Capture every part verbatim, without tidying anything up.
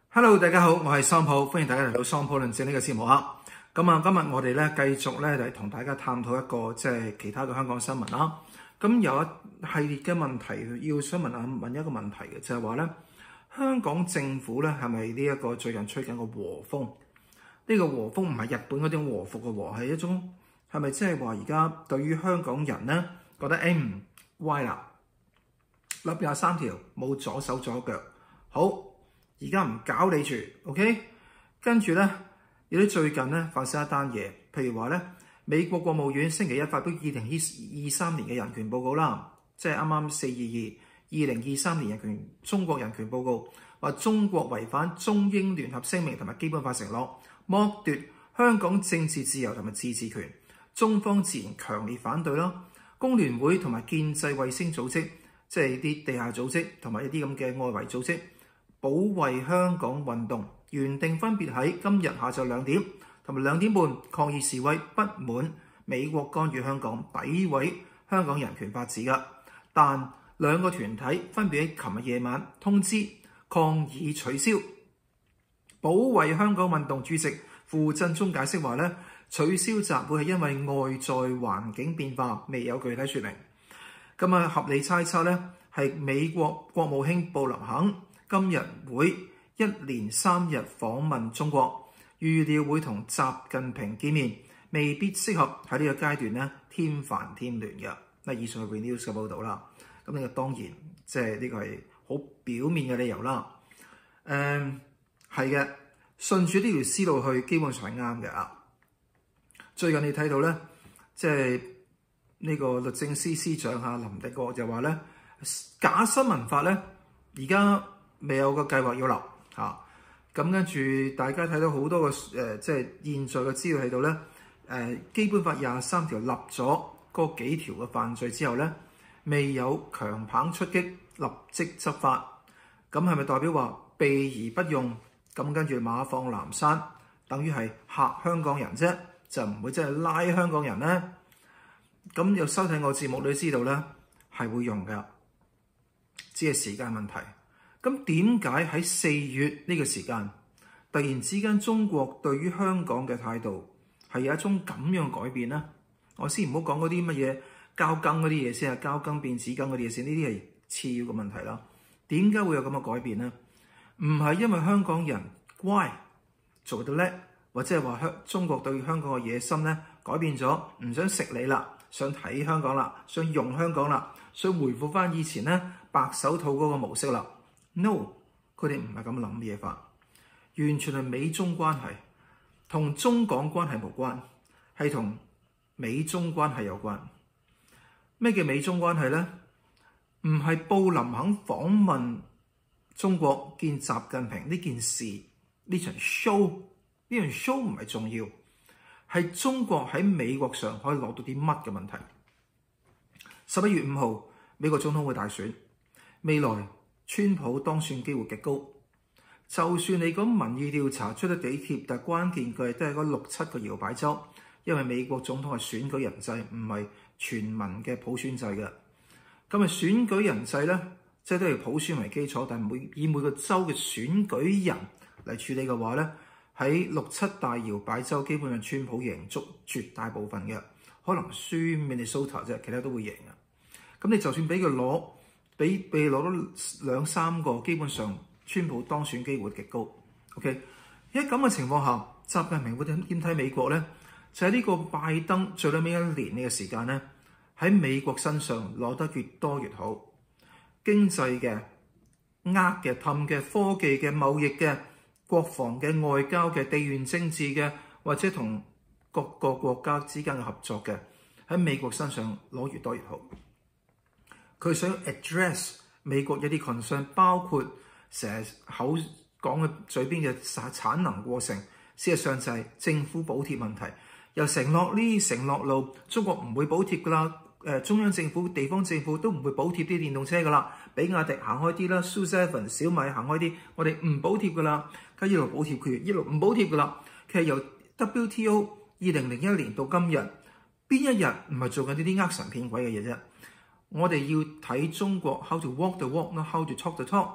Hello， 大家好，我係桑普，歡迎大家嚟到桑普論證呢個節目啊。咁啊，今日我哋咧繼續咧嚟同大家探討一個即係其他嘅香港新聞啦。咁有一系列嘅問題要想問下問一個問題嘅，就係話咧香港政府咧係咪呢一個最近吹緊個和風？呢、這個和風唔係日本嗰種和服嘅和，係一種係咪即係話而家對於香港人咧覺得誒唔歪啦，立廿三條冇左手左腳，好。而家唔搞你住 ，OK？ 跟住咧，有啲最近咧發生一單嘢，譬如話咧，美國國務院星期一發表二零二三年嘅人權報告啦，即係啱啱四二二二零二三年人權中國人權報告，話中國違反中英聯合聲明同埋基本法承諾，剝奪香港政治自由同埋自治權，中方自然強烈反對啦。工聯會同埋建制衛星組織，即係啲地下組織同埋一啲咁嘅外圍組織。保衛香港運動原定分別喺今日下晝兩點同埋兩點半抗議示威，不滿美國干預香港、詆毀香港人權法治㗎。但兩個團體分別喺琴日夜晚通知抗議取消。保衛香港運動主席傅振中解釋話咧，取消集會係因為外在環境變化，未有具體説明。咁啊，合理猜測咧係美國國務卿布林肯今日會一連三日訪問中國，預料會同習近平見面，未必適合喺呢個階段咧添煩添亂嘅。嗱，以上係 Renews 嘅報導啦。咁呢個當然即係呢個係好表面嘅理由啦。誒係嘅，順住呢條思路去，基本上係啱嘅啊。最近你睇到咧，即係呢個律政司司長嚇林定國就話咧，假新聞法咧而家未有個計劃要立嚇，咁跟住大家睇到好多個誒、呃，即係現在嘅資料喺度咧。誒、呃，基本法廿三條立咗嗰幾條嘅犯罪之後咧，未有強棒出擊，立即執法。咁係咪代表話避而不用？咁跟住馬放南山，等於係嚇香港人啫，就唔會真係拉香港人咧。咁有收睇我節目，你知道咧係會用㗎，只係時間問題。咁點解喺四月呢個時間，突然之間中國對於香港嘅態度係有一種咁樣改變呢？我先唔好講嗰啲乜嘢交更嗰啲嘢先啊，交更變紙更嗰啲嘢先，呢啲係次要嘅問題啦。點解會有咁嘅改變呢？唔係因為香港人乖做得叻，或者係話香中國對香港嘅野心咧改變咗，唔想食你啦，想睇香港啦，想用香港啦，想回復翻以前咧白手套嗰個模式啦。No， 佢哋唔係咁諗嘢法，完全係美中關係，同中港關係無關，係同美中關係有關。咩叫美中關係呢？唔係布林肯訪問中國見習近平呢件事，呢場 show， 呢場 show 唔係重要，係中國喺美國上可以攞到啲乜嘅問題。十一月五號，美國總統會大選，未來川普當選機會極高，就算你講民意調查出得幾貼，但係關鍵佢係都係嗰六七個搖擺州，因為美國總統係選舉人制，唔係全民嘅普選制嘅。咁啊選舉人制咧，即係都係普選為基礎，但係每以每個州嘅選舉人嚟處理嘅話咧，喺六七大搖擺州基本上川普贏足絕大部分嘅，可能輸 Minnesota 啫，其他都會贏嘅。咁你就算俾佢攞，俾俾攞到兩三個，基本上川普當選機會極高。OK， 喺咁嘅情況下，習近平會點點睇美國咧？就係、是、呢個拜登最尾一年呢個時間咧，喺美國身上攞得越多越好，經濟嘅、呃嘅、氹嘅、科技嘅、貿易嘅、國防嘅、外交嘅、地緣政治嘅，或者同各個國家之間嘅合作嘅，喺美國身上攞越多越好。佢想 address 美國一啲 concern， 包括成日口講嘅嘴邊嘅產能過剩，事實上就係政府補貼問題。又承諾呢承諾路，中國唔會補貼噶啦。誒，中央政府、地方政府都唔會補貼啲電動車噶啦。比亞迪行開啲啦 ，Sue Seven、小米行開啲，我哋唔補貼噶啦。佢一路補貼佢，一路唔補貼噶啦。其實由 W T O 二零零一年到今日，邊一日唔係做緊呢啲呃神騙鬼嘅嘢啫？我哋要睇中國 how to walk the walk，not how to talk the talk。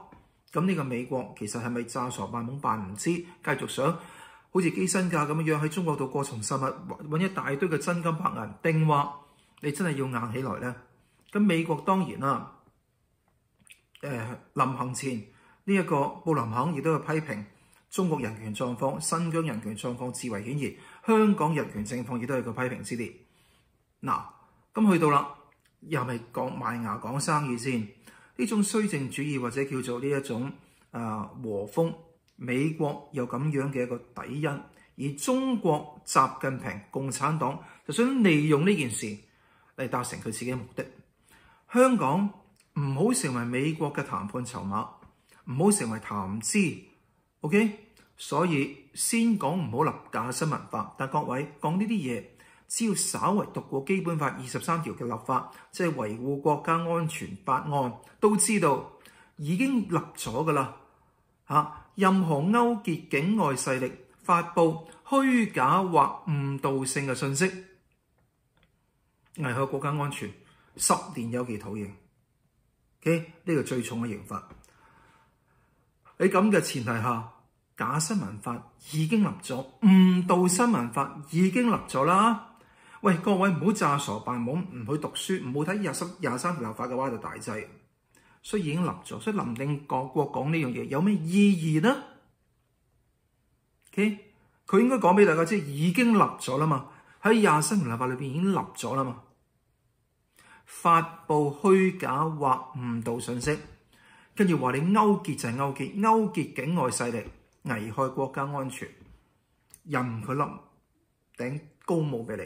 咁呢個美國其實係咪詐傻扮懵扮唔知，繼續想好似基辛格咁樣喺中國度過從甚密，揾一大堆嘅真金白銀，定話你真係要硬起來呢？咁美國當然啦，誒、呃、臨行前呢一、這個布林肯亦都有批評中國人權狀況、新疆人權狀況至為顯然，香港人權情況亦都係個批評之列。嗱，咁去到啦，又係咪講賣牙講生意先？呢種綏靖主義或者叫做呢一種啊和風，美國有咁樣嘅一個底因，而中國習近平共產黨就想利用呢件事嚟達成佢自己嘅目的。香港唔好成為美國嘅談判籌碼，唔好成為談資。OK， 所以先講唔好立假新聞法，但各位講呢啲嘢，只要稍為讀過基本法二十三條嘅立法，即係維護國家安全法案，都知道已經立咗㗎喇嚇。任何勾結境外勢力發布虛假或誤導性嘅信息，危害國家安全，十年有期徒刑。OK， 呢個最重嘅刑罰。喺咁嘅前提下，假新聞法已經立咗，誤導新聞法已經立咗啦。喂，各位唔好詐傻扮懵，唔去讀書，唔好睇廿三廿三條立法嘅話就大劑。所以已經立咗，所以林定國講呢樣嘢有咩意義呢 ？OK， 佢應該講俾大家知，已經立咗啦嘛。喺廿三條立法裏邊已經立咗啦嘛。發布虛假或誤導信息，跟住話你勾結就係勾結，勾結境外勢力，危害國家安全，任佢笠頂高帽俾你。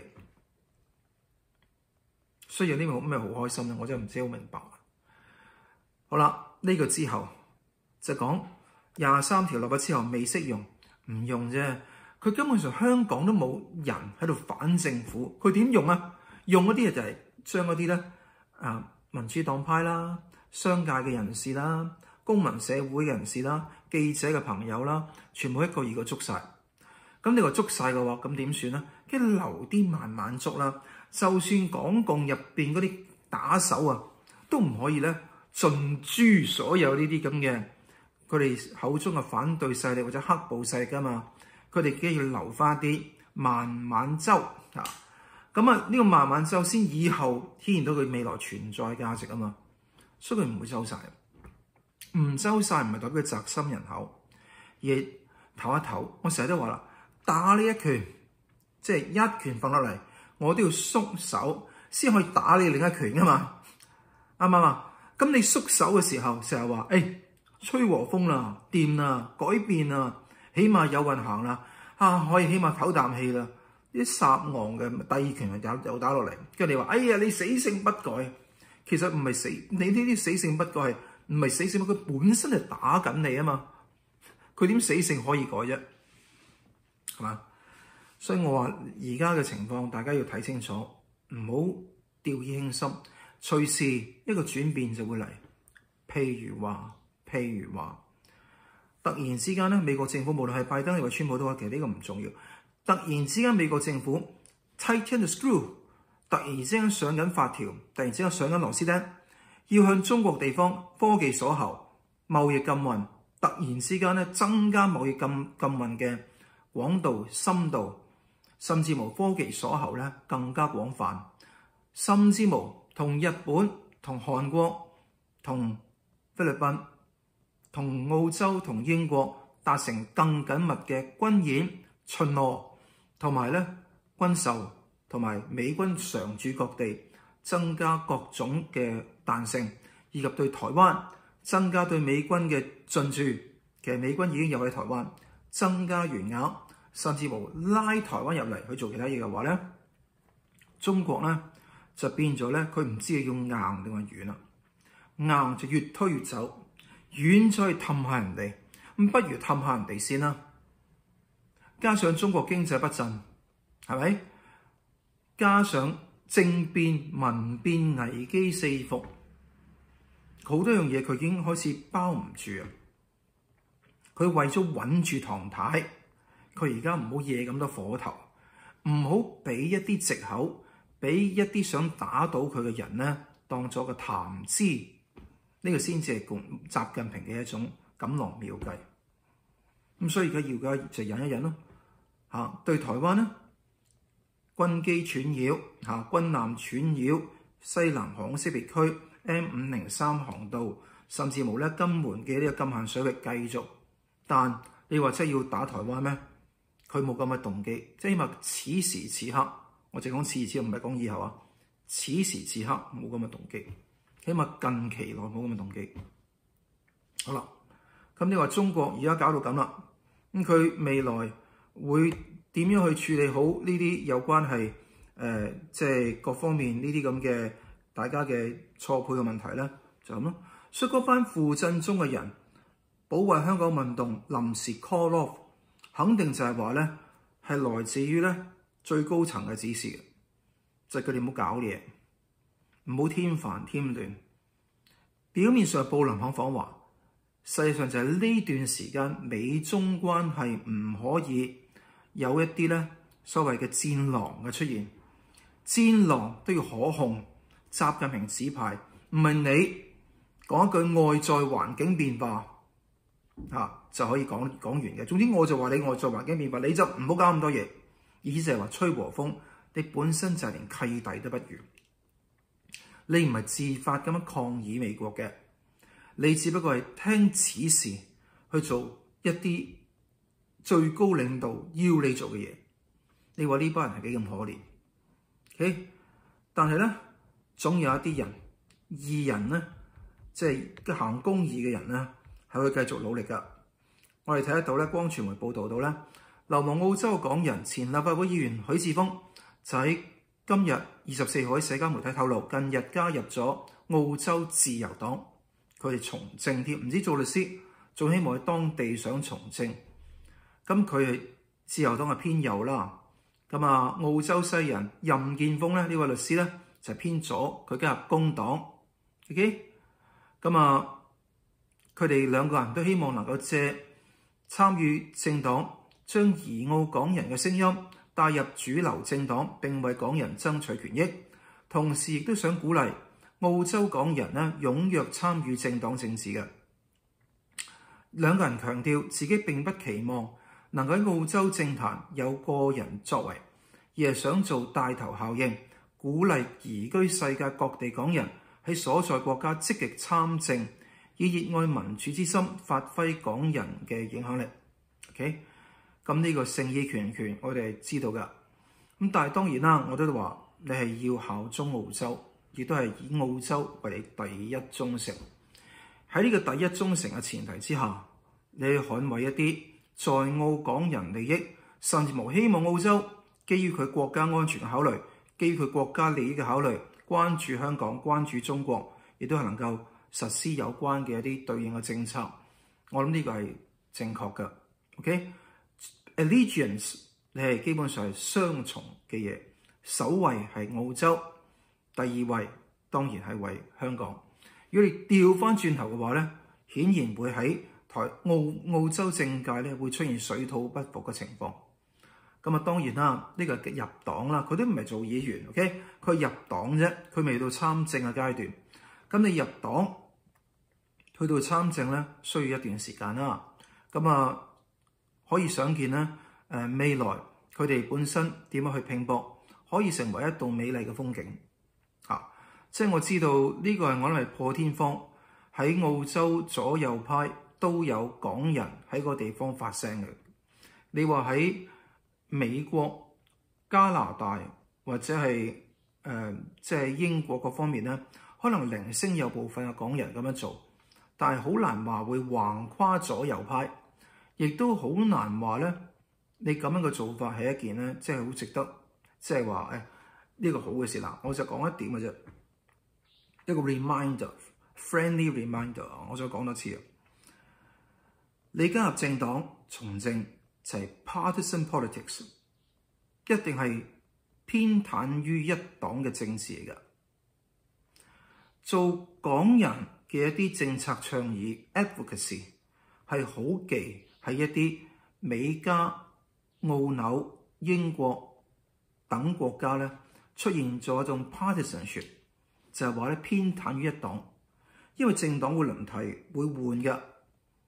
所以有啲咩好開心咧？我真係唔知好明白。好啦，呢、這個之後就講廿三條立法之後未適用，唔用啫。佢根本上香港都冇人喺度反政府，佢點用啊？用嗰啲嘢就係將嗰啲咧啊民主黨派啦、商界嘅人士啦、公民社會嘅人士啦、記者嘅朋友啦，全部一個二個捉晒。咁你話捉晒嘅話，咁點算咧？跟住留啲慢慢捉啦。就算港共入邊嗰啲打手啊，都唔可以咧盡誅所有呢啲咁嘅佢哋口中嘅反對勢力或者黑暴勢力噶嘛。佢哋梗係要留翻啲慢慢周啊。咁啊，呢個慢慢周先以後體現到佢未來存在價值啊嘛。所以佢唔會周晒，唔周晒唔係代表佢宅心仁厚，而唞一唞。我成日都話啦，打呢一拳，即係一拳放落嚟，我都要縮手先可以打你另一拳噶嘛，啱唔啱啊？咁你縮手嘅時候，成日話誒吹和風啦，掂啦，改變啦，起碼有運行啦，啊可以起碼唞啖氣啦。啲殺昂嘅第二拳又又打落嚟，跟住你話哎呀你死性不改，其實唔係死，你呢啲死性不改係唔係死性不改，佢本身係打緊你啊嘛，佢點死性可以改啫？係嘛？所以我話而家嘅情況，大家要睇清楚，唔好掉以輕心，隨時一個轉變就會嚟。譬如話，譬如話，突然之間咧，美國政府無論係拜登定係川普都好，其實呢個唔重要。突然之間，美國政府 tighten the screw， 突然之間上緊發條，突然之間上緊螺絲釘，要向中國地方科技鎖喉、貿易禁運，突然之間咧增加貿易禁禁運嘅廣度、深度，甚至無科技鎖喉咧更加廣泛，甚至無同日本、同韓國、同菲律賓、同澳洲、同英國達成更緊密嘅軍演、巡邏。同埋咧，軍售同埋美軍常駐各地，增加各種嘅彈性，以及對台灣增加對美軍嘅進駐。其實美軍已經有喺台灣增加員額，甚至乎拉台灣入嚟去做其他嘢嘅話咧，中國咧就變咗咧，佢唔知係要硬定係軟啦。硬就越推越走，軟再氹下人哋，咁不如氹下人哋先啦。加上中國經濟不振，係咪？加上政變、民變、危機四伏，好多樣嘢佢已經開始包唔住啊！佢為咗穩住唐太，佢而家唔好惹咁多火頭，唔好俾一啲藉口，俾一啲想打倒佢嘅人咧，當咗個談資。呢、這個先至係共習近平嘅一種錦囊妙計。咁所以而家要嘅就忍一忍咯。嚇，對台灣咧，軍機串擾嚇，軍艦串擾西南航空識別區 M 五零三航道，甚至無咧金門嘅呢個禁限水域繼續。但你話真係要打台灣咩？佢冇咁嘅動機，即係因為此時此刻，我淨講此時此刻，唔係講以後啊。此時此刻冇咁嘅動機，起碼近期內冇咁嘅動機。好啦，咁你話中國而家搞到咁啦，咁佢未來會點樣去處理好呢啲有關係誒，即係各方面呢啲咁嘅大家嘅錯配嘅問題咧？就咁咯。所以嗰班傅振中嘅人保衞香港運動臨時 call off， 肯定就係話咧係來自於咧最高層嘅指示嘅。就係佢哋唔好搞嘢，唔好添煩添亂。表面上布林肯訪華，實際上就係呢段時間美中關係唔可以有一啲咧所謂嘅戰狼嘅出現。戰狼都要可控。習近平指派，唔係你講一句外在環境變化嚇、啊、就可以講講完嘅。總之我就話你外在環境變化，你就唔好搞咁多嘢。意思就係話吹和風。你本身就係連契弟都不如，你唔係自發咁樣抗議美國嘅，你只不過係聽指示去做一啲最高領導要你做嘅嘢。你話呢班人係幾咁可憐 ？OK， 但係咧總有一啲人義人咧，即係行公義嘅人咧，係會繼續努力㗎。我哋睇得到咧，光傳媒報導到咧，流亡澳洲港人前立法會議員許智峰。就喺今日二十四號喺社交媒體透露，近日加入咗澳洲自由黨，佢哋從政添，唔知做律師，仲希望喺當地想從政。咁佢係自由黨係偏右啦。咁啊，澳洲西人任建峰咧呢位律師咧就係偏左，佢加入工黨。OK， 咁啊，佢哋兩個人都希望能夠借參與政黨，將移澳港人嘅聲音帶入主流政黨，並為港人爭取權益，同時亦都想鼓勵澳洲港人咧踴躍參與政黨政治嘅。兩個人強調自己並不期望能夠喺澳洲政壇有個人作為，而係想做帶頭效應，鼓勵移居世界各地港人喺所在國家積極參政，以熱愛民主之心發揮港人嘅影響力。OK。咁呢個誠意拳拳，我哋係知道㗎。咁但係當然啦，我都話你係要效忠澳洲，亦都係以澳洲為你第一忠誠。喺呢個第一忠誠嘅前提之下，你去捍衛一啲在澳港人利益，甚至無希望澳洲基於佢國家安全嘅考慮，基於佢國家利益嘅考慮，關注香港、關注中國，亦都係能夠實施有關嘅一啲對應嘅政策。我諗呢個係正確嘅。OK。Allegiance 你係基本上係雙重嘅嘢，首位係澳洲，第二位當然係為香港。如果你調翻轉頭嘅話咧，顯然會喺台澳澳洲政界咧會出現水土不服嘅情況。咁啊當然啦，呢個入黨啦，佢都唔係做議員 ，OK， 佢入黨啫，佢未到參政嘅階段。咁你入黨去到參政咧，需要一段時間啦。咁啊〜可以想見咧，誒未來佢哋本身點樣去拼搏，可以成為一道美麗嘅風景啊！即係我知道呢個係我諗係破天荒喺澳洲左右派都有港人喺個地方發聲嘅。你話喺美國、加拿大或者係誒即係英國各方面咧，可能零星有部分嘅港人咁樣做，但係好難話會橫跨左右派。亦都好難話咧，你咁樣嘅做法係一件咧，即係好值得，即係話誒呢個好嘅事啦。我就講一點嘅啫，一個 reminder，friendly reminder， 我再講多次啊。你加入政黨從政就係 partisan politics， 一定係偏袒於一黨嘅政治嚟㗎。做港人嘅一啲政策倡議 advocacy 係好忌。係一啲美加、澳紐、英國等國家咧出現咗一種 partisanship， 就係話咧偏袒於一黨，因為政黨會輪替會換嘅。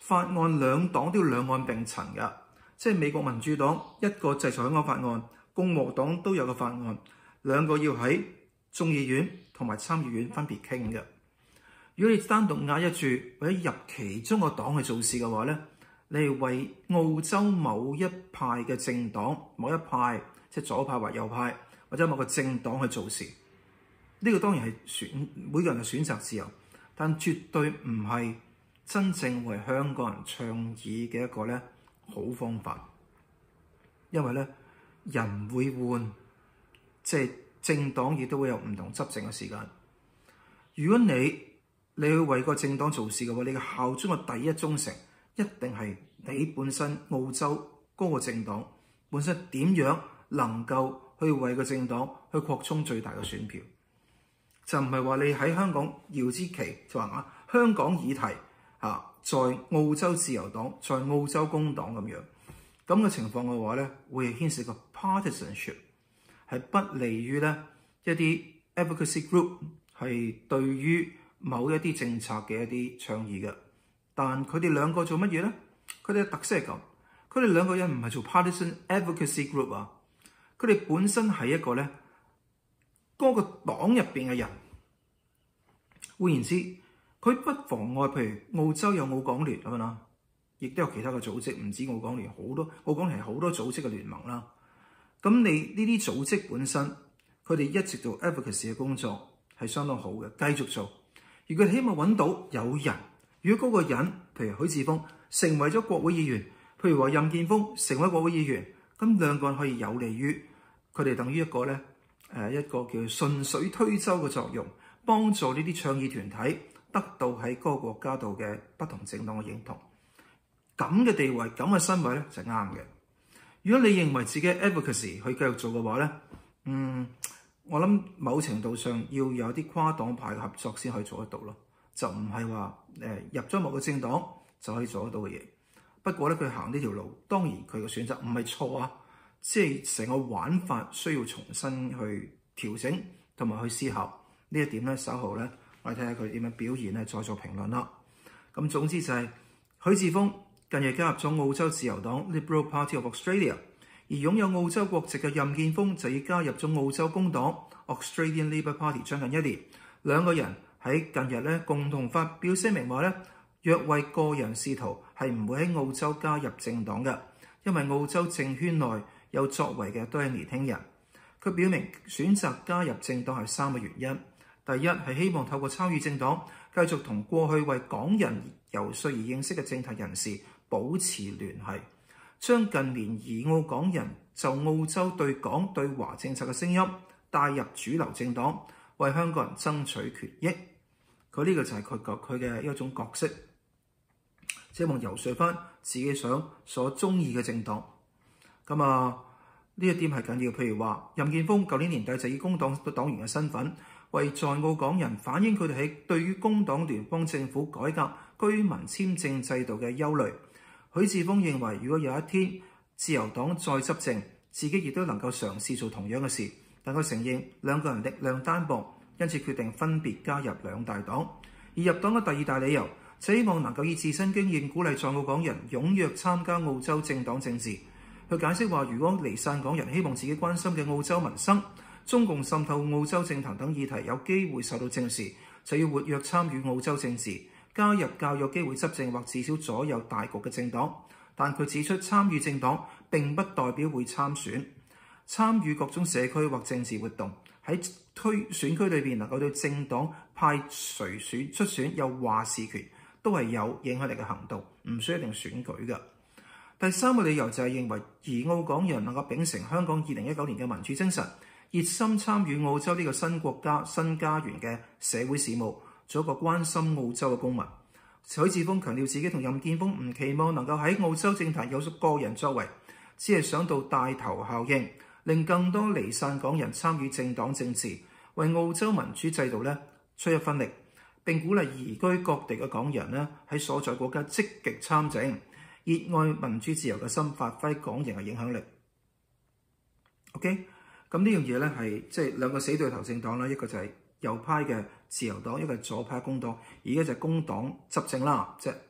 法案兩黨都要兩案並陳㗎，即係美國民主黨一個制裁香港法案，共和黨都有個法案，兩個要喺眾議院同埋參議院分別傾嘅。如果你單獨壓一注或者入其中個黨去做事嘅話咧，你係為澳洲某一派嘅政黨、某一派即係左派或右派或者某個政黨去做事，呢、這個當然係選每個人嘅選擇自由，但絕對唔係真正為香港人倡議嘅一個咧好方法。因為咧人會換，即係政黨亦都會有唔同執政嘅時間。如果你你去為個政黨做事嘅話，你嘅效忠嘅第一忠誠一定係你本身澳洲嗰個政黨本身點樣能夠去為個政黨去擴充最大嘅選票，就唔係話你喺香港搖支旗就話啊香港議題啊，在澳洲自由黨、在澳洲工黨咁樣咁嘅情況嘅話咧，會牽涉個 partisanship， 係不利於咧一啲 advocacy group 係對於某一啲政策嘅一啲倡議嘅。但佢哋兩個做乜嘢咧？佢哋嘅特色係咁，佢哋兩個人唔係做 partisan advocacy group 啊，佢哋本身係一個咧嗰個黨入邊嘅人。換言之，佢不妨礙，譬如澳洲有澳港聯咁樣啦，亦都有其他嘅組織，唔止澳港聯，好多澳港聯係好多組織嘅聯盟啦。咁你呢啲組織本身，佢哋一直做 advocacy 嘅工作係相當好嘅，繼續做。如果佢希望揾到有人，如果嗰個人，譬如許智峰成為咗國會議員，譬如話任建峰成為國會議員，咁兩個人可以有利於佢哋，等於一個咧誒一個叫順水推舟嘅作用，幫助呢啲倡議團體得到喺嗰個國家度嘅不同政黨嘅認同。咁嘅地位，咁嘅身位咧就啱嘅。如果你認為自己 advocacy 去繼續做嘅話咧，嗯，我諗某程度上要有啲跨黨派嘅合作先可以做得到咯，就唔係話誒入咗某個政黨就可以做得到嘅嘢。不過咧，佢行呢條路，當然佢嘅選擇唔係錯啊，即係成個玩法需要重新去調整同埋去思考呢一點咧。稍後咧，我哋睇下佢點樣表現咧，再做評論啦。咁總之就係、是、許智峰近日加入咗澳洲自由黨 Liberal Party of Australia， 而擁有澳洲國籍嘅任建峰就已加入咗澳洲工黨 Australian Labor Party 將近一年。兩個人喺近日咧共同發表聲明話咧，若為個人仕途係唔會喺澳洲加入政黨嘅，因為澳洲政圈內有作為嘅都係年輕人。佢表明選擇加入政黨係三個原因。第一係希望透過參與政黨，繼續同過去為港人游說而認識嘅政壇人士保持聯繫，將近年移澳港人就澳洲對港對華政策嘅聲音帶入主流政黨，為香港人爭取權益。佢呢個就係佢佢嘅一種角色，希望游說翻自己想所中意嘅政黨。咁啊，呢一點係緊要。譬如話，任建峰舊年年底就以工黨黨員嘅身份，為在澳港人反映佢哋喺對於工黨聯邦政府改革居民簽證制度嘅憂慮。許智峰認為，如果有一天自由黨再執政，自己亦都能夠嘗試做同樣嘅事。但佢承認兩個人力量單薄，因此決定分別加入兩大黨。而入黨嘅第二大理由，就希望能夠以自身經驗鼓勵在澳港人踴躍參加澳洲政黨政治。佢解釋話，如果離散港人希望自己關心嘅澳洲民生、中共滲透澳洲政壇等議題有機會受到正視，就要活躍參與澳洲政治，加入較有機會執政或至少左右大局嘅政黨。但佢指出，參與政黨並不代表會參選，參與各種社區或政治活動，喺區選區裏邊能夠對政黨派誰選出選有話事權，都係有影響力嘅行動，唔需要一定選舉嘅。第三個理由就係認為移澳港人能夠秉承香港二零一九年嘅民主精神，熱心參與澳洲呢個新國家新家園嘅社會事務，做一個關心澳洲嘅公民。許智峰強調自己同任建峰唔期望能夠喺澳洲政壇有所個人作為，只係想到帶頭效應，令更多離散港人參與政黨政治，為澳洲民主制度咧出一分力，並鼓勵移居各地嘅港人咧喺所在國家積極參政，熱愛民主自由嘅心，發揮港人嘅影響力。OK，咁呢樣嘢咧係即係兩個死對頭政黨啦，一個就係右派嘅自由黨，一個係左派工黨，而家就係工黨執政啦，即係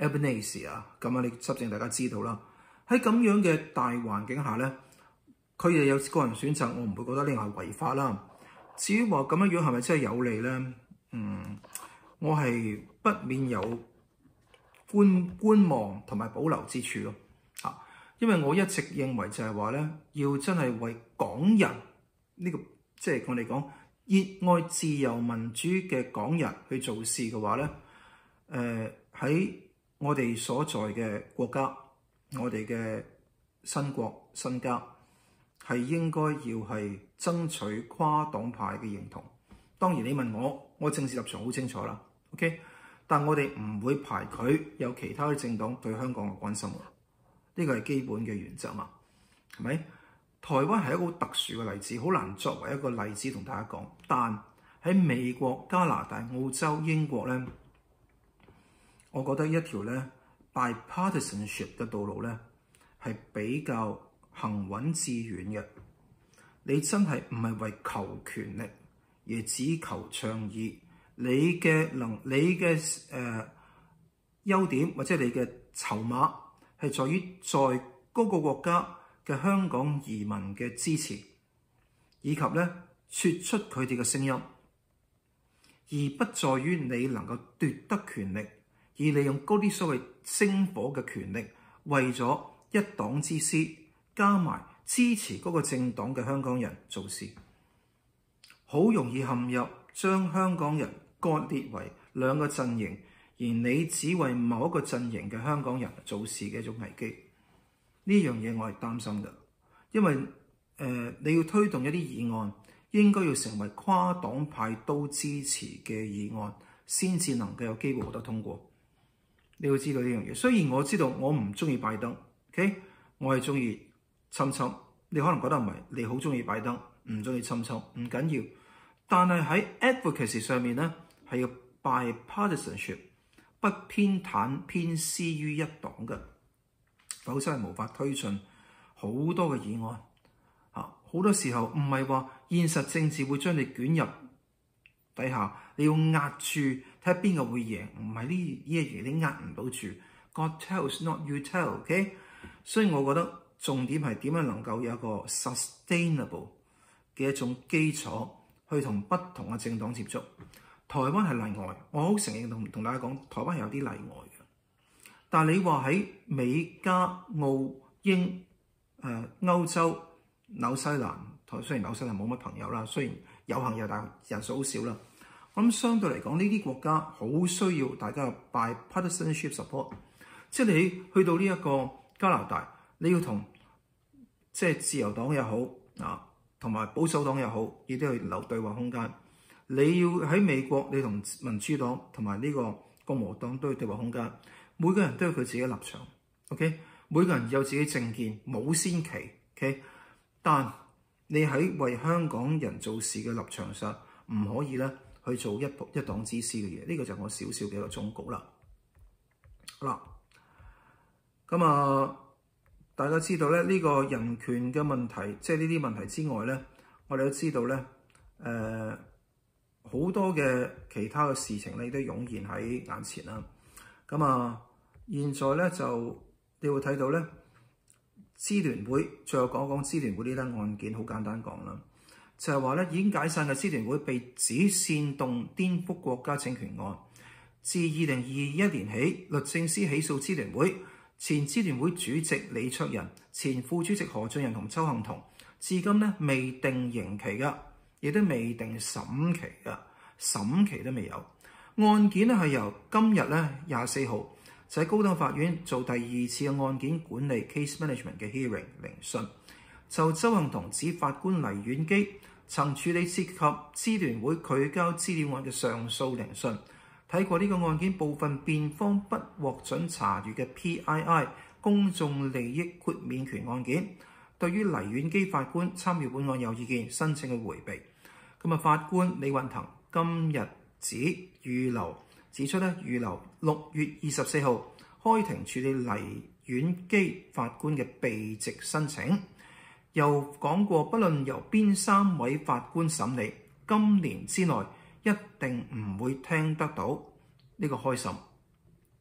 Albanese 啊，咁啊，你執政大家知道啦。喺咁樣嘅大環境下咧，佢哋有個人選擇，我唔會覺得呢個係違法啦。至於話咁樣樣係咪真係有利咧？嗯，我係不免有觀觀望同埋保留之處咯。啊，因為我一直認為就係話咧，要真係為港人呢、這個即係、就是、我哋講熱愛自由民主嘅港人去做事嘅話咧，誒、呃、喺我哋所在嘅國家，我哋嘅新國新家係應該要係爭取跨黨派嘅認同。當然你問我，我政治立場好清楚啦 ，OK？ 但我哋唔會排拒有其他嘅政黨對香港嘅關心，呢個係基本嘅原則嘛，係咪？台灣係一個好特殊嘅例子，好難作為一個例子同大家講。但喺美國、加拿大、澳洲、英國咧，我覺得一條咧 bipartisanship 嘅道路咧係比較行穩致遠嘅。你真係唔係為求權力，而只求倡議。你嘅能，你嘅誒、呃、優點或者你嘅籌碼係在於在嗰個國家嘅香港移民嘅支持，以及咧説出佢哋嘅聲音，而不在於你能夠奪得權力，而利用嗰啲所謂星火嘅權力，為咗一黨之私加埋支持嗰個政黨嘅香港人做事，好容易陷入將香港人割裂為兩個陣營，而你只為某一個陣營嘅香港人做事嘅一種危機。呢樣嘢我係擔心嘅，因為誒、呃、你要推動一啲議案，應該要成為跨黨派都支持嘅議案，先至能夠有機會獲得通過。你要知道呢樣嘢。雖然我知道我唔中意拜登 ，OK， 我係中意侵侵。你可能覺得唔係，你好中意拜登，唔中意侵侵，唔緊要。但係喺 advocacy 上面咧，係要 bipartisanship， 不偏袒偏私於一黨嘅，否則係無法推進好多嘅議案。啊，好多時候唔係話現實政治會將你捲入底下，你要壓住睇下邊個會贏，唔係呢呢一樣你壓唔到住。God tells not you tell，OK？ 所以我覺得重點係點樣能夠有一個 sustainable 嘅一種基礎，去同不同嘅政黨接觸。台灣係例外，我好承認同同大家講，台灣係有啲例外嘅。但係你話喺美加澳英誒、呃、歐洲紐西蘭，台雖然紐西蘭冇乜朋友啦，雖然有幸有，但人數好少啦。咁相對嚟講，呢啲國家好需要大家嘅 bipartisanship support， 即係你去到呢一個加拿大，你要同即係自由黨又好啊，同埋保守黨又好，亦都要留對話空間。你要喺美國，你同民主黨同埋呢個共和黨都要對話空間。每個人都有佢自己嘅立場 ，OK？ 每個人有自己政見，冇先期 ，OK？ 但你喺為香港人做事嘅立場上，唔可以咧去做一一黨之私嘅嘢。呢、這個就係我少少嘅一個忠告啦。好啦，咁啊，大家知道咧呢、這個人權嘅問題，即係呢啲問題之外咧，我哋都知道咧，誒、呃、好多嘅其他嘅事情咧都湧現喺眼前啦。咁啊，現在咧就你會睇到咧，支聯會最後講講支聯會呢單案件，好簡單講啦，就係話咧已經解散嘅支聯會被指煽動顛覆國家政權案，自二零二一年起，律政司起訴支聯會前支聯會主席李卓人、前副主席何俊仁同周幸彤，至今咧未定刑期㗎，亦都未定審期㗎，審期都未有。案件咧係由今日咧廿四號就喺高等法院做第二次嘅案件管理 case management 嘅 hearing 聆訊，就周幸彤指法官黎婉基曾處理涉及支聯會拒交資料案嘅上訴聆訊，睇過呢個案件部分辯方不獲准查閲嘅 P I I 公眾利益豁免權案件，對於黎婉基法官參與本案有意見，申請佢迴避。咁啊，法官李運騰今日指預留指出咧，預留六月二十四號開庭處理黎婉基法官嘅避席申請。又講過，不論由邊三位法官審理，今年之內一定唔會聽得到呢個開審。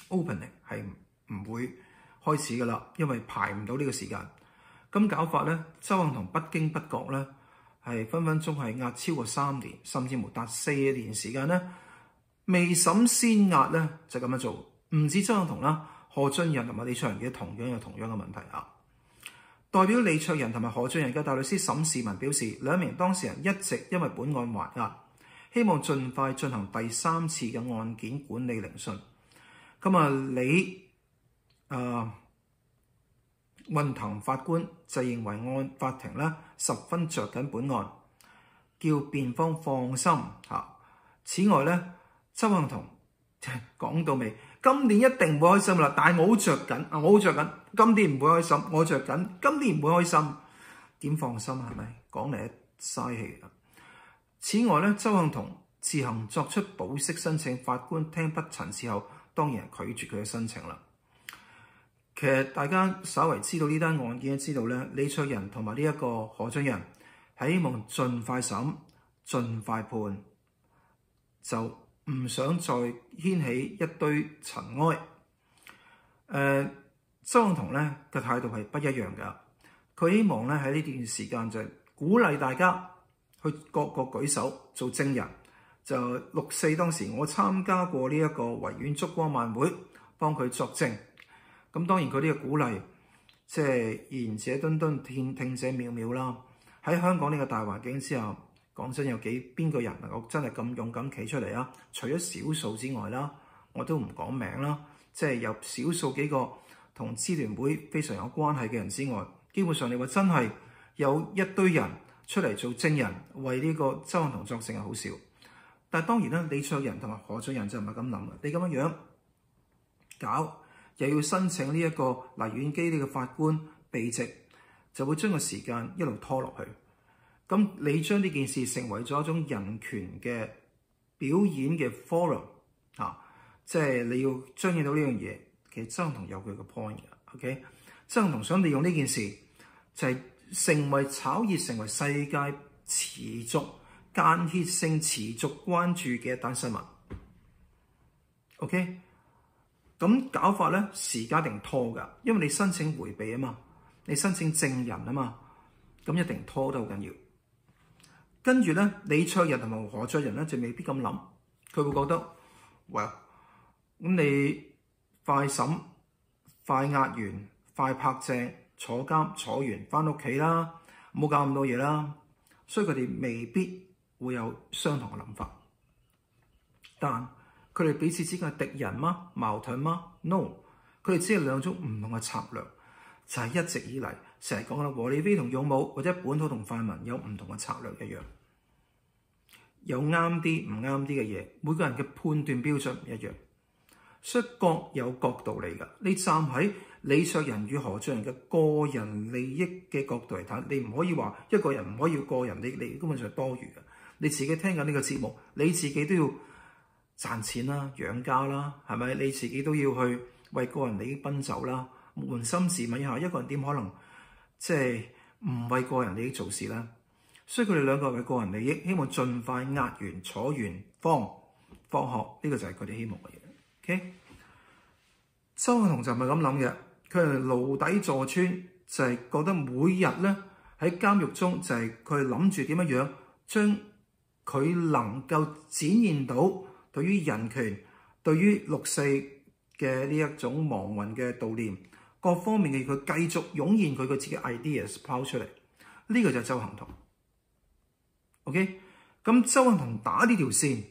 opening 係唔會開始噶啦，因為排唔到呢個時間。咁搞法咧，鄒幸彤不經不覺咧，係分分鐘係押超過三年，甚至乎達四年時間咧，未審先押咧就咁樣做。唔止鄒幸彤啦，何俊仁同埋李卓人嘅同樣有同樣嘅問題啊。代表李卓人同埋何俊仁嘅大律師沈士文表示，兩名當事人一直因為本案還押，希望盡快進行第三次嘅案件管理聆訊。咁啊，李誒運騰法官就認為案法庭咧十分着緊本案，叫辯方放心嚇。此外咧，鄒幸彤講到尾，今年一定唔會開心啦，但係我好着緊啊，我好着緊，今年唔會開心，我着緊，今年唔會開心，點放心係咪？講嚟嘥氣。此外咧，鄒幸彤自行作出保釋申請，法官聽畢陳詞後，當然係拒絕佢嘅申請啦。其實大家稍為知道呢單案件，知道咧，李卓人同埋呢一個何俊仁係希望盡快審、盡快判，就唔想再掀起一堆塵埃。誒、呃，鄒幸彤咧嘅態度係不一樣㗎。佢希望咧喺呢段時間就鼓勵大家去各個舉手做證人。就六四當時，我參加過呢一個維園燭光晚會，幫佢作證。咁當然佢呢個鼓勵，即係言者敦敦，聽聽者渺渺啦。喺香港呢個大環境之下，講真有幾邊個人能夠真係咁勇敢企出嚟啊？除咗少數之外啦，我都唔講名啦，即係有少數幾個同支聯會非常有關係嘅人之外，基本上你話真係有一堆人出嚟做證人，為呢個鄒幸彤作證係好少。但係當然啦，李卓人同埋何俊仁就唔係咁諗啦。你咁樣樣搞，又要申請呢一個黎婉基呢個法官避席，就會將個時間一路拖落去。咁你將呢件事成為咗一種人權嘅表演嘅 forum 啊，即係你要彰顯到呢樣嘢。其實鄒幸彤有佢個 point 嘅 ，OK？ 鄒幸彤想利用呢件事，就係、是、成為炒熱，成為世界持續間歇性持續關注嘅一單新聞。OK？ 咁搞法咧，時間一定拖㗎，因為你申請迴避啊嘛，你申請證人啊嘛，咁一定拖得好緊要。跟住咧，李卓人同埋何俊仁咧就未必咁諗，佢會覺得，喂，咁你快審、快押完、快拍正、坐監坐完翻屋企啦，唔好搞咁多嘢啦。所以佢哋未必會有相同嘅諗法，但佢哋彼此之間係敵人嗎？矛盾嗎 ？No， 佢哋只係兩種唔同嘅策略，就係、是、一直以嚟成日講啦，和理非同勇武或者本土同泛民有唔同嘅策略一樣，有啱啲唔啱啲嘅嘢，每個人嘅判斷標準唔一樣，所以各有角度嚟㗎。你站喺李卓人與何俊仁嘅個人利益嘅角度嚟睇，你唔可以話一個人唔可以個人利益，根本上係多餘嘅。你自己聽緊呢個節目，你自己都要賺錢啦、養家啦，係咪？你自己都要去為個人利益奔走啦。捫心自問一下，一個人點可能即係唔為個人利益做事咧？所以佢哋兩個為個人利益，希望盡快押完、坐完、放放學，呢、這個就係佢哋希望嘅嘢。OK， 鄒幸彤就唔係咁諗嘅，佢係牢底坐穿，就係、是、覺得每日咧喺監獄中就係佢諗住點樣樣將佢能夠展現到對於人權、對於六四嘅呢一種亡魂嘅悼念，各方面嘅佢繼續湧現佢嘅自己 ideas 拋出嚟，呢、這個就係鄒幸彤。OK， 咁鄒幸彤打呢條線，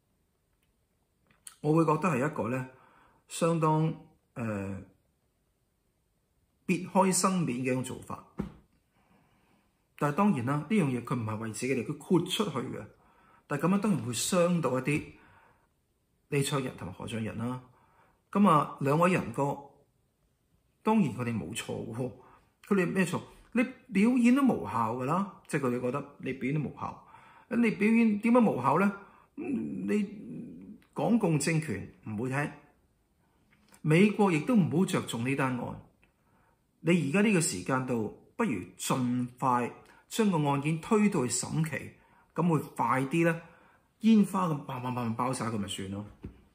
我會覺得係一個咧相當誒別開生面嘅一種做法。但係當然啦，呢樣嘢佢唔係為自己嚟，佢豁出去嘅。但係咁樣當然會傷到一啲李卓人同埋何俊仁啦。咁啊，兩位仁哥當然佢哋冇錯喎，佢哋咩錯？你表演都無效㗎啦，即係佢哋覺得你表演都無效。咁你表演點解無效咧？你港共政權唔會聽，美國亦都唔好着重呢單案。你而家呢個時間度，不如盡快將個案件推到去審期，咁會快啲咧，煙花咁砰砰砰爆晒佢咪算咯。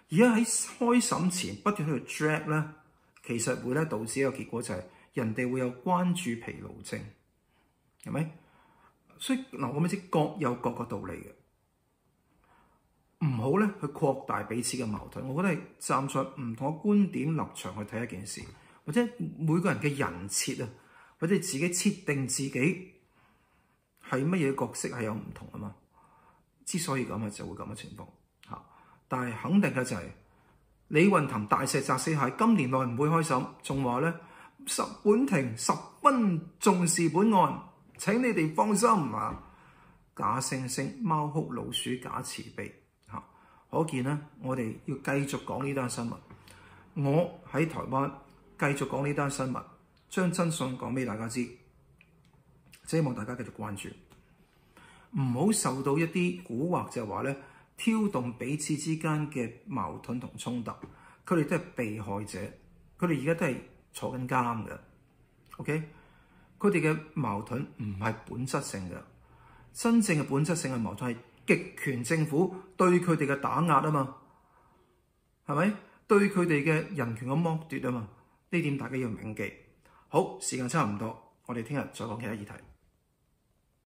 而家喺開審前不斷喺度 drag 咧，其實會咧導致一個結果就係人哋會有關注疲勞症，係咪？所以嗱，我咪知各有各個道理嘅，唔好咧去擴大彼此嘅矛盾。我覺得係站在唔同嘅觀點立場去睇一件事，或者每個人嘅人設啊，或者自己設定自己係乜嘢角色係有唔同啊嘛。之所以咁啊，就會咁嘅情況嚇。但係肯定嘅就係、是、李運騰大石砸死蟹，今年內唔會開審，仲話咧十本庭十分重視本案。請你哋放心啊！假惺惺、貓哭老鼠、假慈悲嚇，可見咧，我哋要繼續講呢單新聞。我喺台灣繼續講呢單新聞，將真相講俾大家知，希望大家繼續關注，唔好受到一啲蠱惑，就係話咧挑動彼此之間嘅矛盾同衝突。佢哋都係被害者，佢哋而家都係坐緊監嘅。OK。佢哋嘅矛盾唔係本質性嘅，真正嘅本質性嘅矛盾係極權政府對佢哋嘅打壓啊嘛，係咪？對佢哋嘅人權嘅剝奪啊嘛，呢點大家要銘記。好，時間差唔多，我哋聽日再講其他議題。